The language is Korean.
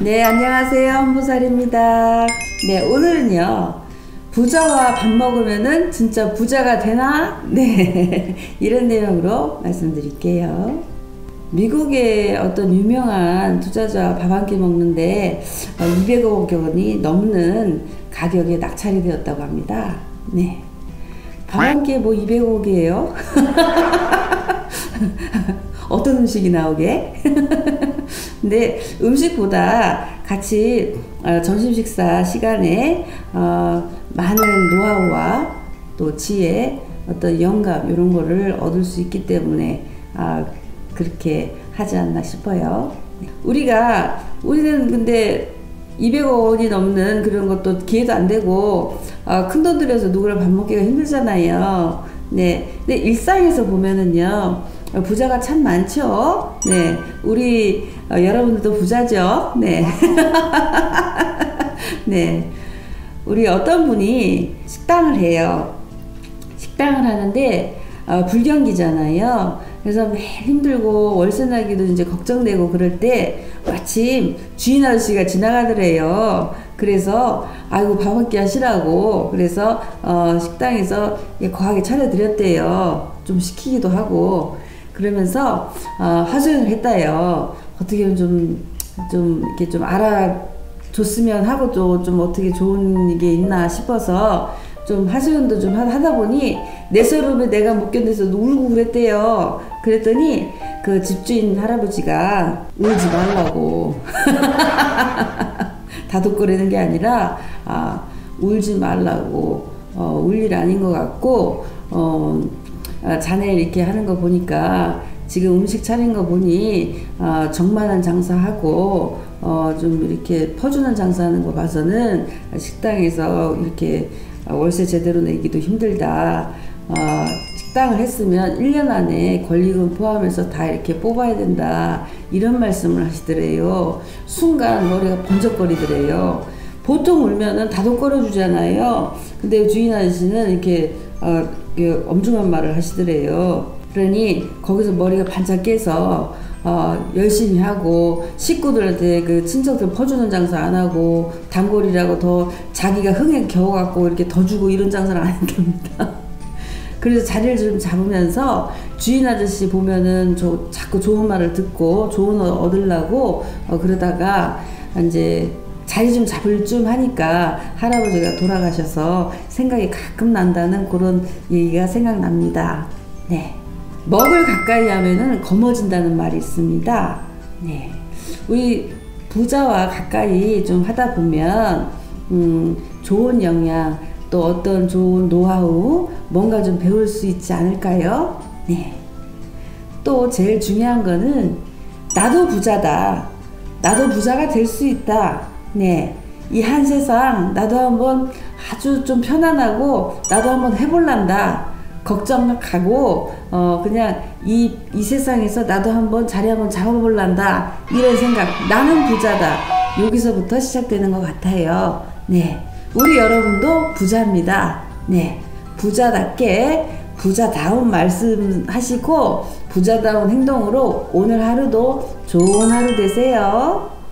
네, 안녕하세요. 한보살입니다. 네, 오늘은요, 부자와 밥 먹으면은 진짜 부자가 되나? 네, 이런 내용으로 말씀드릴게요. 미국의 어떤 유명한 투자자와 밥 한 끼 먹는데 200억 원이 넘는 가격에 낙찰이 되었다고 합니다. 네. 밥 한 끼에 뭐 200억이에요? 어떤 음식이 나오게? 근데 음식보다 같이 점심 식사 시간에 많은 노하우와 또 지혜, 어떤 영감 이런 거를 얻을 수 있기 때문에 그렇게 하지 않나 싶어요. 우리는 근데 200억 원이 넘는 그런 것도 기회도 안 되고 큰 돈 들여서 누구랑 밥 먹기가 힘들잖아요. 네, 근데 일상에서 보면은요, 부자가 참 많죠. 네, 우리 여러분들도 부자죠. 네. 네, 우리 어떤 분이 식당을 해요. 식당을 하는데 불경기잖아요. 그래서 매일 힘들고 월세 나기도 이제 걱정되고 그럴 때 마침 주인 아저씨가 지나가더래요. 그래서 아이고 밥 한 끼 하시라고 그래서 식당에서 거하게 차려드렸대요. 좀 시키기도 하고 그러면서 하소연을 했다요. 어떻게 좀 이렇게 좀 알아줬으면 하고 좀 어떻게 좋은 게 있나 싶어서 좀 하소연도 좀 하다 보니 내 서름에 내가 못 견뎌서 울고 그랬대요. 그랬더니 그 집주인 할아버지가 울지 말라고 다독거리는 게 아니라 울지 말라고 울 일 아닌 것 같고 자네 이렇게 하는 거 보니까 지금 음식 차린 거 보니 정만한 장사하고 좀 이렇게 퍼주는 장사하는 거 봐서는 식당에서 이렇게 월세 제대로 내기도 힘들다. 식당을 했으면 1년 안에 권리금 포함해서 다 이렇게 뽑아야 된다. 이런 말씀을 하시더래요. 순간 머리가 번쩍거리더래요. 보통 울면은 다독거려 주잖아요. 근데 주인 아저씨는 이렇게 엄중한 말을 하시더래요. 그러니 거기서 머리가 반짝 깨서 열심히 하고 식구들한테 그 친척들 퍼주는 장사 안 하고 단골이라고 더 자기가 흥에 겨워갖고 이렇게 더 주고 이런 장사를 안 한답니다. 그래서 자리를 좀 잡으면서 주인 아저씨 보면은 자꾸 좋은 말을 듣고 좋은 거 얻으려고 그러다가 이제 자리 좀 잡을 좀 하니까 할아버지가 돌아가셔서 생각이 가끔 난다는 그런 얘기가 생각납니다. 네. 먹을 가까이 하면은 검어진다는 말이 있습니다. 네. 우리 부자와 가까이 좀 하다 보면 좋은 영양 또 어떤 좋은 노하우 뭔가 좀 배울 수 있지 않을까요? 네. 또 제일 중요한 거는 나도 부자다. 나도 부자가 될 수 있다. 네. 이 한 세상 나도 한번 아주 좀 편안하고 나도 한번 해볼란다. 걱정하고 그냥 이 세상에서 나도 한번 자리 한번 잡아볼란다. 이런 생각. 나는 부자다. 여기서부터 시작되는 것 같아요. 네. 우리 여러분도 부자입니다. 네. 부자답게 부자다운 말씀하시고 부자다운 행동으로 오늘 하루도 좋은 하루 되세요.